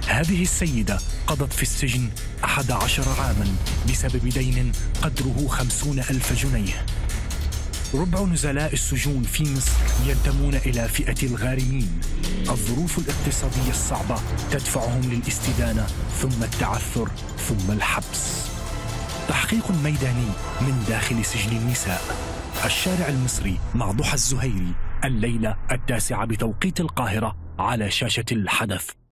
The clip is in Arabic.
هذه السيدة قضت في السجن 11 عاماً بسبب دين قدره 50,000 جنيه. ربع نزلاء السجون في مصر ينتمون إلى فئة الغارمين. الظروف الاقتصادية الصعبة تدفعهم للاستدانة ثم التعثر ثم الحبس. تحقيق ميداني من داخل سجن النساء. الشارع المصري مع ضحى الزهيري، الليلة 9 بتوقيت القاهرة على شاشة الحدث.